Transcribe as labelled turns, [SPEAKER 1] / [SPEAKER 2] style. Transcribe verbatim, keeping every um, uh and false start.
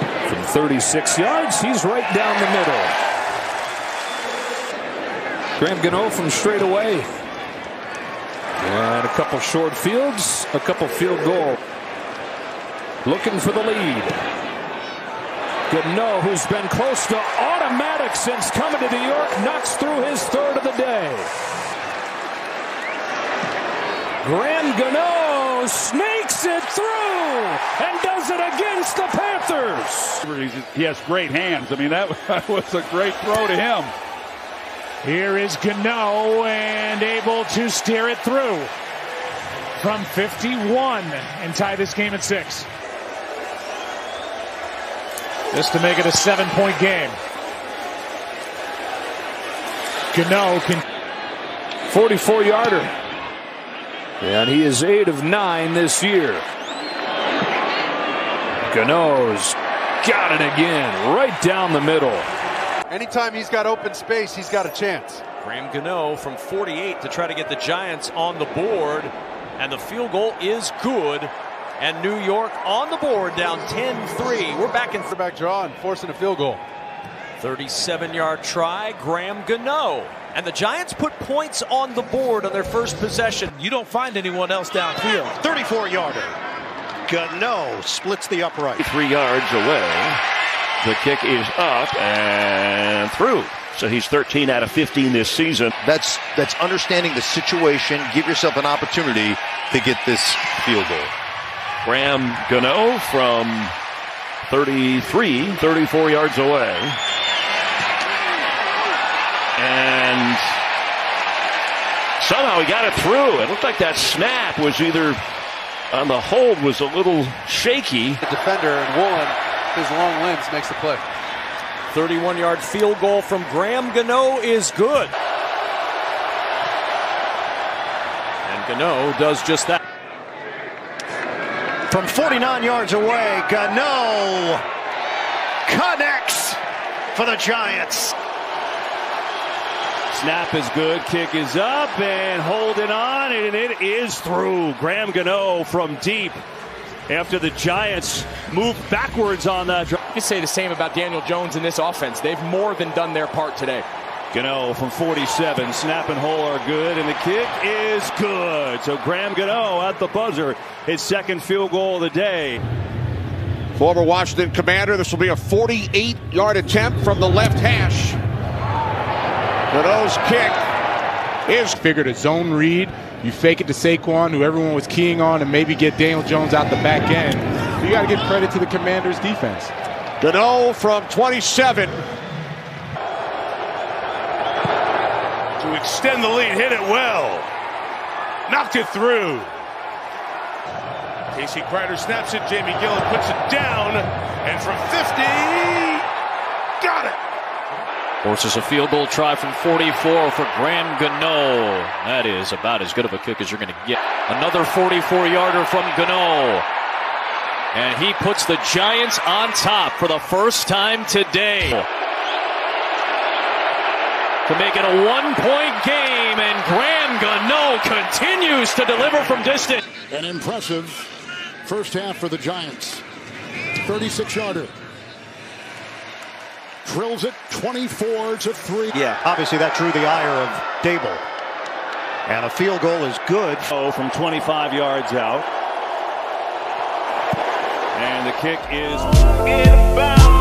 [SPEAKER 1] From thirty-six yards, he's right down the middle. Graham Gano from straight away. And a couple short fields, a couple field goal. Looking for the lead. Gano, who's been close to automatic since coming to New York, knocks through his third of the day. Graham Gano snakes it through and does it against the Panthers.
[SPEAKER 2] He has great hands. I mean, that was a great throw to him.
[SPEAKER 3] Here is Gano and able to steer it through from fifty-one and tie this game at six. Just to make it a seven-point game. Gano can
[SPEAKER 1] forty-four yarder. And he is eight of nine this year. Gano's got it again, right down the middle.
[SPEAKER 4] Anytime he's got open space, he's got a chance.
[SPEAKER 5] Graham Gano from forty-eight to try to get the Giants on the board. And the field goal is good. And New York on the board, down ten three. We're back in
[SPEAKER 4] quarterback draw and forcing a field goal.
[SPEAKER 5] thirty-seven yard try, Graham Gano. And the Giants put points on the board on their first possession. You don't find anyone else downfield.
[SPEAKER 6] thirty-four yarder. Gano splits the upright.
[SPEAKER 7] Three yards away. The kick is up and through. So he's thirteen out of fifteen this season.
[SPEAKER 6] That's that's understanding the situation. Give yourself an opportunity to get this field goal.
[SPEAKER 7] Graham Gano from thirty-three, thirty-four yards away. And somehow he got it through. It looked like that snap was either on the hold was a little shaky.
[SPEAKER 4] The defender and Woolen, his long limbs, makes the play.
[SPEAKER 5] thirty-one yard field goal from Graham Gano is good. And Gano does just that.
[SPEAKER 6] From forty-nine yards away, Gano connects for the Giants.
[SPEAKER 2] Snap is good, kick is up, and holding on, and it is through. Graham Gano from deep after the Giants move backwards on that drive.
[SPEAKER 8] You can say the same about Daniel Jones in this offense. They've more than done their part today.
[SPEAKER 2] Gano from forty-seven, snap and hole are good, and the kick is good. So Graham Gano at the buzzer, his second field goal of the day.
[SPEAKER 9] Former Washington Commander, this will be a forty-eight yard attempt from the left hash. Gano's kick is
[SPEAKER 10] figured a zone read. You fake it to Saquon, who everyone was keying on, and maybe get Daniel Jones out the back end. So you got to give credit to the Commanders' defense.
[SPEAKER 9] Gano from twenty-seven.
[SPEAKER 2] To extend the lead, hit it well. Knocked it through. Casey Kreider snaps it. Jamie Gillen puts it down. And from fifty, got it.
[SPEAKER 11] Forces a field goal try from forty-four for Graham Gano. That is about as good of a kick as you're going to get. Another forty-four yarder from Gano. And he puts the Giants on top for the first time today. To make it a one-point game, and Graham Gano continues to deliver from distance.
[SPEAKER 12] An impressive first half for the Giants. thirty-six yarder. Drills it twenty-four to three.
[SPEAKER 6] Yeah, obviously that drew the ire of Dable. And a field goal is good.
[SPEAKER 2] Oh, from twenty-five yards out. And the kick is inbound.